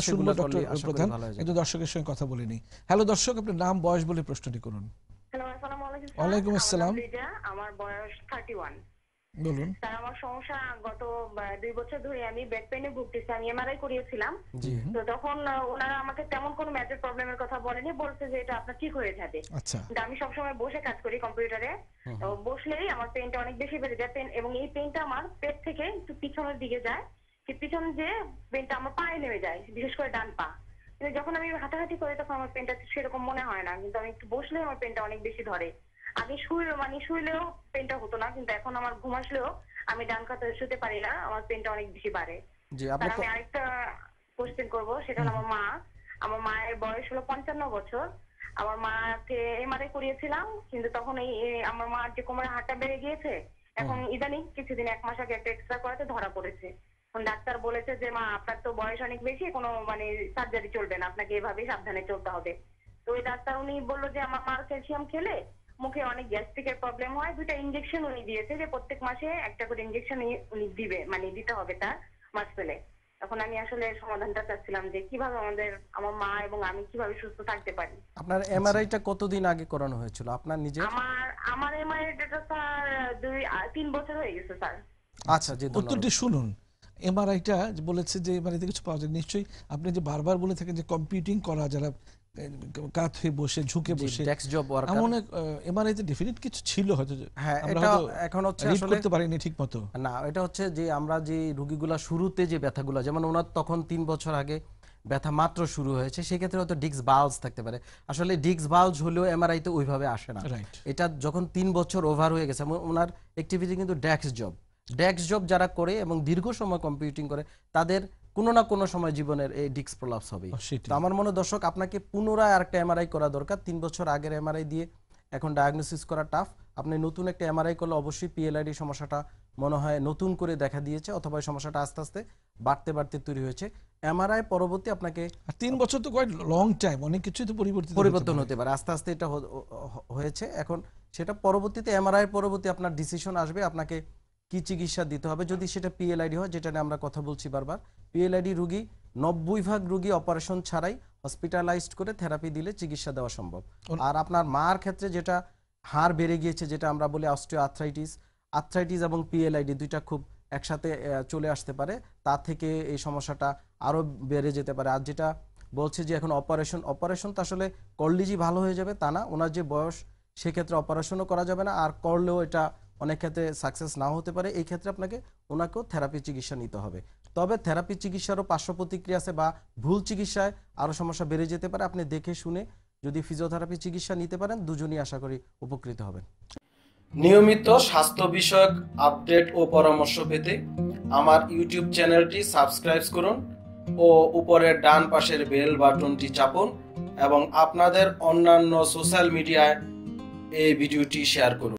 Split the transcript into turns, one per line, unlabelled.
শুনবো ডক্টর প্রধান, কিন্তু দর্শকের সঙ্গে কথা বলে নিই। হ্যালো দর্শক, আপনার নাম বয়স বলে প্রশ্নটি করুন।
হ্যালো, আসসালামু আলাইকুম স্যার।
ওয়ালাইকুম আসসালাম।
আমার বয়স 31।
বলুন
স্যার, আমার সমস্যা গত 2 বছর ধরে আমি ব্যাক পেইনে ভুগতেছি। আমি এমআরআই করিয়েছিলাম। তো তখন ওনারা আমাকে তেমন কোনো মেজর প্রবলেমের কথা বলেনি, বলছে যে এটা আপনার ঠিক হয়ে যাবে।
আচ্ছা।
কিন্তু আমি সবসময় বসে কাজ করি কম্পিউটারে, তো বসলেই আমার পেইনটা অনেক বেশি বেড়ে যায়। পেন, এবং এই পেইনটা আমার পেট থেকে একটু পিছনের দিকে যায়, সেই পিছন যে পেইনটা আমার পায়ে নেমে যায়, বিশেষ করে ডান পা। কিন্তু যখন আমি হাঁটাহাঁটি করি তখন আমার পেনটা সেরকম মনে হয় না, কিন্তু আমি একটু বসলে আমার পেনটা অনেক বেশি ধরে। আগে শুইলেও পেনটা হতো না, কিন্তু এখন আমার ঘুম আসলেও আমি ডান কাতে শুতে পারি না, আমার পেনটা অনেক বেশি বাড়ে। আমি আরেকটা কোশ্চেন করবো, সেটা হলো আমার মায়ের বয়স হলো 55 বছর। আমার মাকে এমআরআই করিয়েছিলাম, কিন্তু তখন আমার মার যে কোমরের হাড়টা বেড়ে গিয়েছে, এখন ইদানিং কিছুদিন 1 মাস আগে একটা এক্সরে করাতে ধরা পড়েছে। ডাক্তার বলেছে যে মা, আপনার তো বয়স অনেক বেশি, কোনো সার্জারি চলবে না, আপনাকে এভাবে সাবধানে চলতে হবে। তো ওই ডাক্তার উনি বললো যে আমার মার ক্যালসিয়াম খেলে মুখে অনেক গ্যাস্ট্রিকের প্রবলেম হয়। 2টা ইনজেকশন উনি দিয়েছে, যে প্রত্যেক মাসে একটা করে ইনজেকশন উনি দিবে, দিতে হবে তার মাস পেলে। এখন আমি আসলে সমাধানটা চাচ্ছিলাম যে কিভাবে আমার মা এবং আমি কিভাবে সুস্থ থাকতে পারি।
আপনার এমআরআইটা কতদিন আগে করানো হয়েছিল আপনার নিজে?
আমার এমআরআইটা স্যার 3 বছর হয়ে গেছে স্যার।
আচ্ছা, জি,
উত্তরটি শুনুন। এমআরআইটা বলেছে যে এমআরআইতে কিছু পাওয়া যায়, নিশ্চয়ই আপনি যে বারবার বলে থাকেন যে কম্পিউটিং করা, যারা কাত হয়ে বসে ঝুঁকে বসে
ডেস্ক জব ওয়ার্কার,
এমন এমআরআইতে ডেফিনিট কিছু ছিল হয়তো।
হ্যাঁ, এটা এখন হচ্ছে আসলে
করতে পারিনি ঠিকমতো।
না, এটা হচ্ছে যে আমরা যে রোগীগুলা শুরুতে যে ব্যথাগুলো, যেমন ওনার তখন 3 বছর আগে ব্যথা মাত্র শুরু হয়েছে, সেক্ষেত্রে হয়তো ডিস্ক বাল্জ থাকতে পারে। আসলে ডিস্ক বাল্জ হলেও এমআরআইতে ওইভাবে আসে না। এটা যখন 3 বছর ওভার হয়ে গেছে, ওনার অ্যাক্টিভিটি কিন্তু ডেস্ক জব যারা করে এবং দীর্ঘ সময় কম্পিউটিং করে, তাদের কোনো না কোনো সময় জীবনের এই ডিস্ক প্রলাপস হবে। তো আমার মনে হয় দর্শক, আপনাকে পুনরায় আরেকটা এমআরআই করা দরকার। 3 বছর আগের এমআরআই দিয়ে এখন ডায়াগনোসিস করা টাফ। আপনি নতুন একটা এমআরআই করলে অবশ্যই পিএলআইডি সমস্যাটা মনে হয় নতুন করে দেখা দিয়েছে, অথবা এই সমস্যাটা আস্তে আস্তে বাড়তে বাড়তে তৈরি হয়েছে। এমআরআই পরবর্তী আপনাকে
3 বছর তো কোয়াইট লং টাইম, অনেক কিছুই তো
পরিবর্তন হতে পারে। আস্তে আস্তে এটা হয়েছে। এখন সেটা পরবর্তীতে এমআরআই পরবর্তী আপনার ডিসিশন আসবে আপনাকে কি চিকিৎসা দিতে হবে। যদি সেটা পিএলআইডি হয়, যেটা নিয়ে আমরা কথা বলছি বারবার, পিএলআইডি রোগী 90% রোগী অপারেশন ছাড়াই হসপিটালাইজড করে থেরাপি দিলে চিকিৎসা দেওয়া সম্ভব। আর আপনার মার ক্ষেত্রে যেটা হাড় বেড়ে গিয়েছে, যেটা আমরা বলি অস্টিও আর্থ্রাইটিস এবং পিএলআইডি দুইটা খুব একসাথে চলে আসতে পারে, তা থেকে এই সমস্যাটা আরও বেড়ে যেতে পারে। আর যেটা বলছে যে এখন অপারেশন তো আসলে করলেই যে ভালো হয়ে যাবে তা না, ওনার যে বয়স সেক্ষেত্রে অপারেশনও করা যাবে না, আর করলেও এটা অনেক ক্ষেত্রে সাকসেস নাও হতে পারে। এই ক্ষেত্রে আপনাকে ওনাকেও থেরাপি চিকিৎসা নিতে হবে। তবে থেরাপি চিকিৎসারও পার্শ্ব প্রতিক্রিয়া আছে, বা ভুল চিকিৎসায় আরও সমস্যা বেড়ে যেতে পারে। আপনি দেখে শুনে যদি ফিজিওথেরাপি চিকিৎসা নিতে পারেন, দুজনই আশা করি উপকৃত হবেন। নিয়মিত স্বাস্থ্য বিষয়ক আপডেট ও পরামর্শ পেতে আমার ইউটিউব চ্যানেলটি সাবস্ক্রাইব করুন ও উপরের ডান পাশের বেল বাটনটি চাপুন, এবং আপনাদের অন্যান্য সোশ্যাল মিডিয়ায় এই ভিডিওটি শেয়ার করুন।